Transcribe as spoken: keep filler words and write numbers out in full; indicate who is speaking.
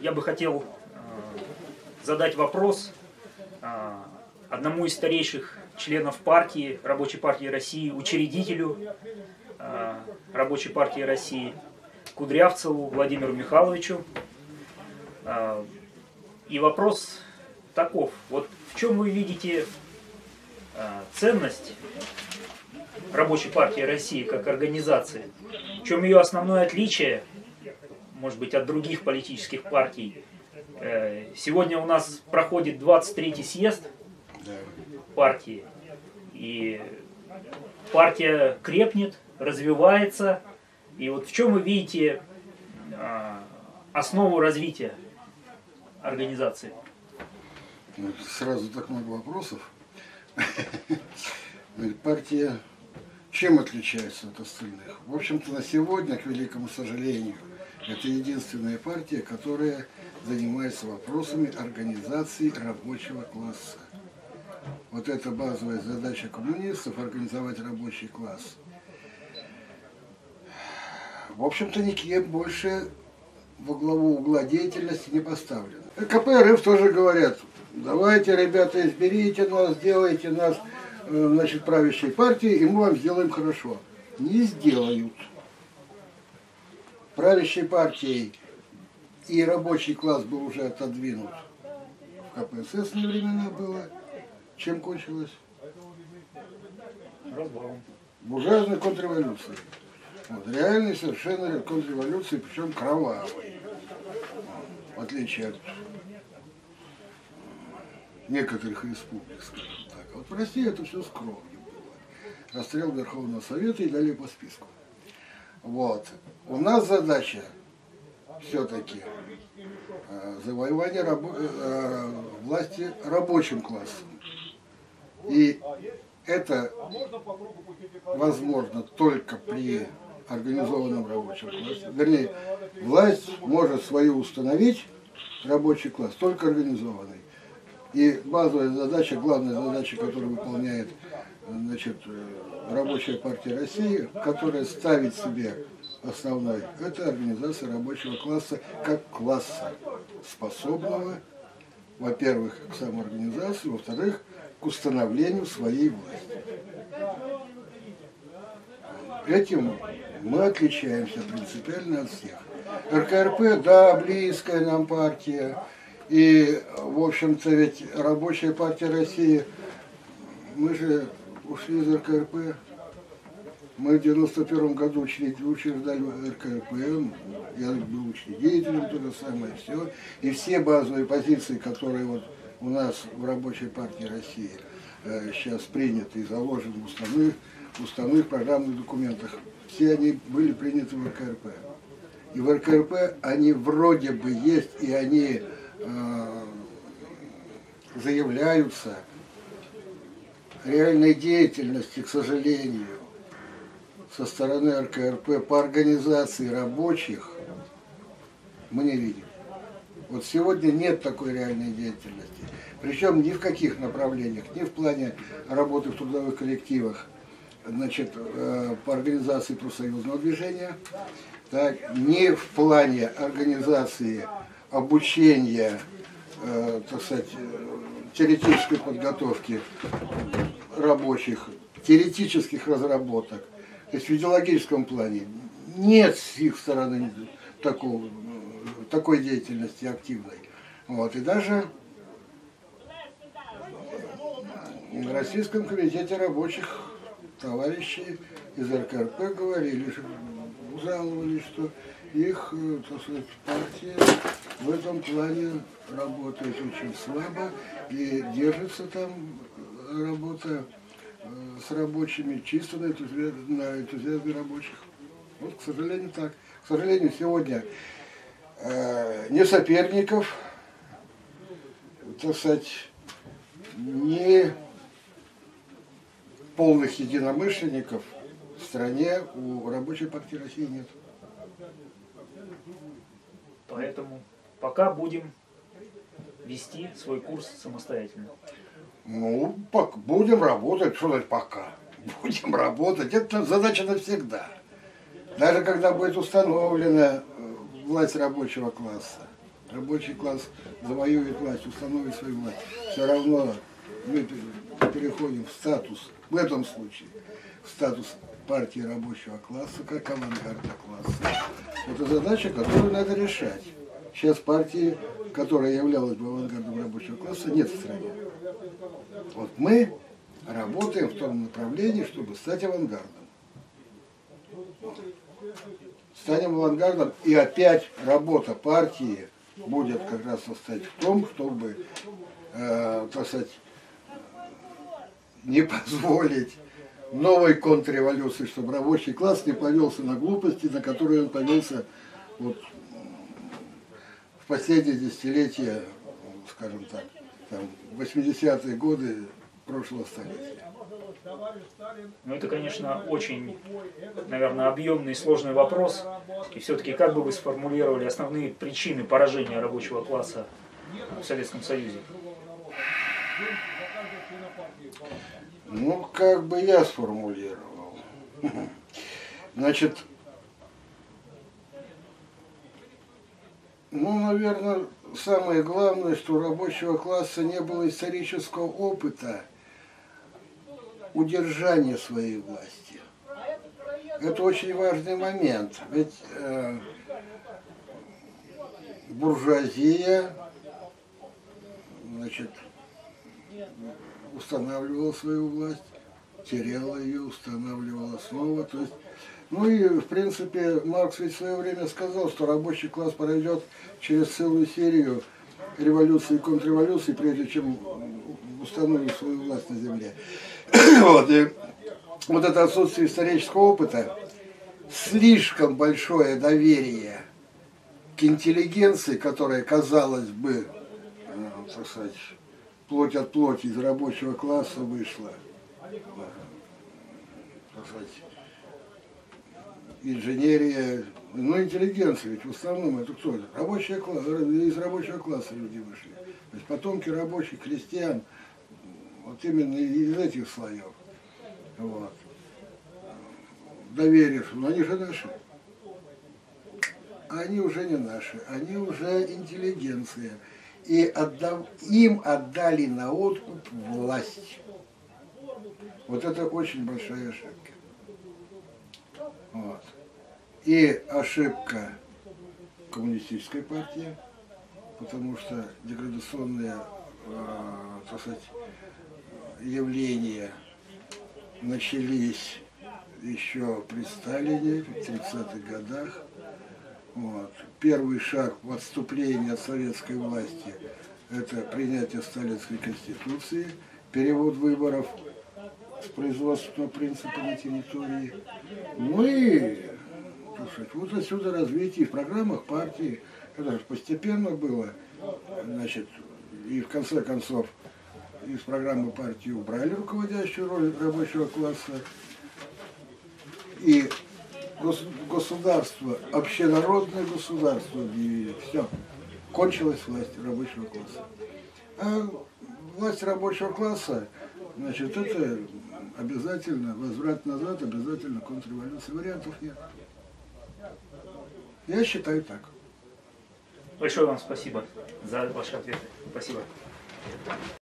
Speaker 1: я бы хотел задать вопрос одному из старейших членов партии, Рабочей партии России, учредителю Рабочей партии России, Кудрявцеву Владимиру Михайловичу. И вопрос таков. Вот в чем вы видите ценность Рабочей партии России как организации? В чем ее основное отличие, может быть, от других политических партий? Сегодня у нас проходит двадцать третий съезд партии, и партия крепнет, развивается. И вот в чем вы видите основу развития организации?
Speaker 2: Сразу так много вопросов. Партия чем отличается от остальных? В общем-то, на сегодня, к великому сожалению, это единственная партия, которая занимается вопросами организации рабочего класса. Вот это базовая задача коммунистов – организовать рабочий класс. В общем-то, никем больше во главу угла деятельности не поставлено. КПРФ тоже говорят: давайте, ребята, изберите нас, сделайте нас, значит, правящей партией, и мы вам сделаем хорошо. Не сделают. Правящей партией и рабочий класс был уже отодвинут. В КПСС времена было. Чем кончилось?
Speaker 1: Разбавом.
Speaker 2: Буржуазной контрреволюцией. Вот, реальной совершенно контрреволюции, причем кровавой. В отличие от некоторых республик, скажем так. А вот в России это все с кровью было. Расстрел Верховного Совета и далее по списку. Вот. У нас задача все-таки э, завоевание рабо э, власти рабочим классом. И это возможно только при организованном рабочем классе. Вернее, власть может свою установить, рабочий класс, только организованный. И базовая задача, главная задача, которую выполняет, значит, Рабочая партия России, которая ставит себе основной, это организация рабочего класса как класса, способного, во-первых, к самоорганизации, во-вторых, к установлению своей власти. Этим мы отличаемся принципиально от всех. РКРП, да, близкая нам партия, и, в общем-то, ведь Рабочая партия России, мы же ушли из РКРП, мы в девяносто первом году учреждали РКРП, я был учредителем, то же самое, все, и все базовые позиции, которые вот у нас в Рабочей партии России э, сейчас приняты и заложены в уставных, в уставных программных документах, все они были приняты в РКРП. И в РКРП они вроде бы есть, и они э, заявляются. Реальной деятельности, к сожалению, со стороны РКРП по организации рабочих мы не видим. Вот сегодня нет такой реальной деятельности. Причем ни в каких направлениях, ни в плане работы в трудовых коллективах, значит, по организации профсоюзного движения, так, ни в плане организации обучения, э, так сказать, теоретической подготовки рабочих, теоретических разработок. То есть в идеологическом плане нет с их стороны такого, такой деятельности активной. Вот. И даже в Российском комитете рабочих товарищи из РКРП говорили, жаловались, что их, так сказать, партия в этом плане работает очень слабо и держится там работа с рабочими чисто на энтузиазме, на энтузиазме рабочих. Вот, к сожалению, так. К сожалению, сегодня э, ни соперников, так сказать, ни полных единомышленников в стране у Рабочей партии России нет.
Speaker 1: Поэтому пока будем вести свой курс самостоятельно.
Speaker 2: Ну, будем работать, что значит пока? Будем работать, это задача навсегда. Даже когда будет установлена власть рабочего класса. Рабочий класс завоюет власть, установит свою власть. Все равно мы переходим в статус, в этом случае, в статус партии рабочего класса, как авангарда класса. Это задача, которую надо решать. Сейчас партии, которая являлась бы авангардом рабочего класса, нет в стране. Вот мы работаем в том направлении, чтобы стать авангардом. Станем авангардом, и опять работа партии будет как раз состоять в том, чтобы, э, так сказать, не позволить новой контрреволюции, чтобы рабочий класс не повелся на глупости, на которые он повелся вот, в последние десятилетия, скажем так, там, восьмидесятые годы прошлого столетия.
Speaker 1: Ну, это, конечно, очень, наверное, объемный и сложный вопрос. И все-таки как бы вы сформулировали основные причины поражения рабочего класса в Советском Союзе?
Speaker 2: Ну, как бы я сформулировал. Значит, ну, наверное, самое главное, что у рабочего класса не было исторического опыта удержания своей власти. Это очень важный момент. Ведь э, буржуазия, значит, устанавливала свою власть, теряла ее, устанавливала снова. То есть, ну и, в принципе, Маркс ведь в свое время сказал, что рабочий класс пройдет через целую серию революций и контрреволюций, прежде чем установит свою власть на земле. Вот, и вот это отсутствие исторического опыта, слишком большое доверие к интеллигенции, которая, казалось бы, э, так сказать, плоть от плоти из рабочего класса вышла, э, так сказать, инженерия, ну интеллигенция, ведь в основном это кто? Рабочий класс, из рабочего класса люди вышли. То есть потомки рабочих, крестьян, вот именно из этих слоев. Вот. Доверие, но они же наши. Они уже не наши, они уже интеллигенция. И отдав, им отдали на откуп власть. Вот это очень большая ошибка. Вот. И ошибка коммунистической партии, потому что деградационные, э, так сказать, явления начались еще при Сталине в тридцатых годах. Вот. Первый шаг в отступлении от советской власти – это принятие Сталинской Конституции, перевод выборов с производственного принципа на территории. Ну и, так сказать, вот отсюда развитие в программах партии. Это же постепенно было, значит, и в конце концов из программы партии убрали руководящую роль рабочего класса, и государство, общенародное государство объявили. Все, кончилась власть рабочего класса. А власть рабочего класса, значит, это обязательно возврат назад, обязательно контрреволюция. Вариантов нет. Я считаю так.
Speaker 1: Большое вам спасибо за ваши ответы. Спасибо.